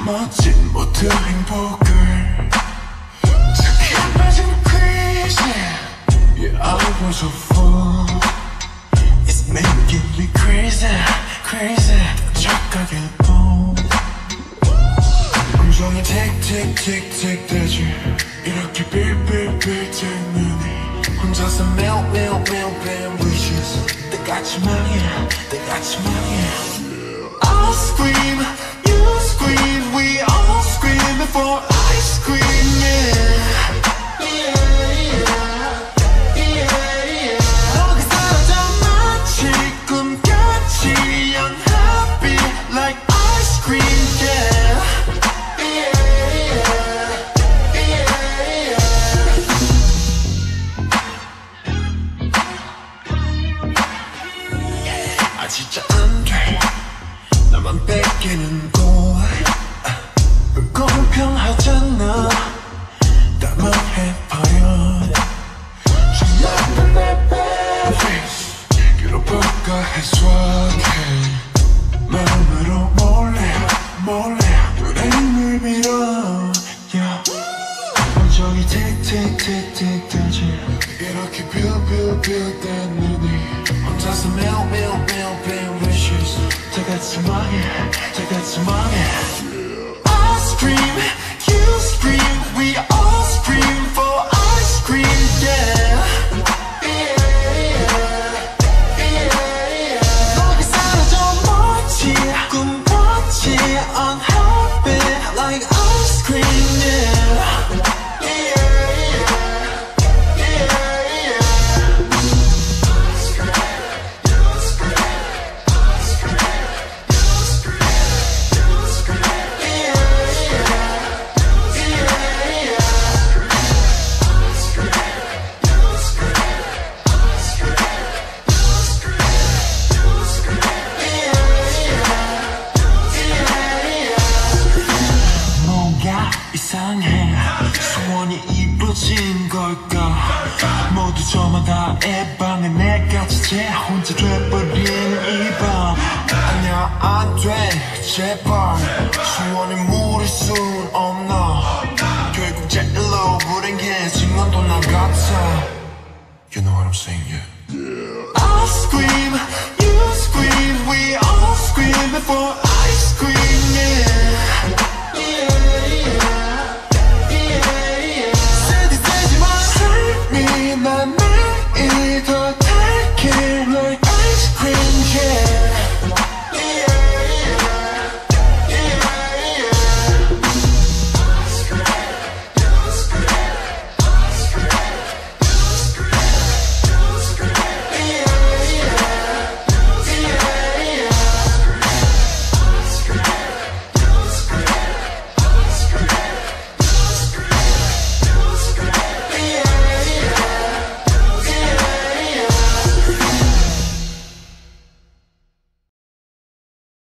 멋진 모든 행복을 착해 빠진 crazy. Yeah, I was a fool. It's making me crazy, crazy. 착각일 뿐. 음성이 틱틱틱틱 대지. 이렇게 빌빌빌 뜬 눈이 혼자서 매일 wishes. 때같이 망해, 때같이 망해. I'll scream, you scream, we all scream for ice cream, yeah. 너가 사라져 마치 꿈같이 unhappy like ice cream, yeah. 아 진짜 안 돼. 나만 뺏기는 걸 불공평하잖아. 나만 해버려. 정말 내 face 잃어볼까 해소하게. 마음으로 몰래 눈에 힘을 빌어. 감정이 틱틱틱틱 뜨지. 이렇게 빌빌빌 댄 눈이 혼자서 매일 wishes. 때같이 망해. I scream, you scream, we all scream for ice cream, yeah. 너가 사라져 멀지 꿈같이 unhappy like ice cream, yeah. 이상해. 소원이 이루어진 걸까. 모두 저마다 애방에 내가 지체 혼자 돼버린 이 밤. 아니야 안 돼 제발. 소원이 무릴 순 없나. 결국 제일로 불행해진 건 또 나 같아. You know what I'm saying, yeah.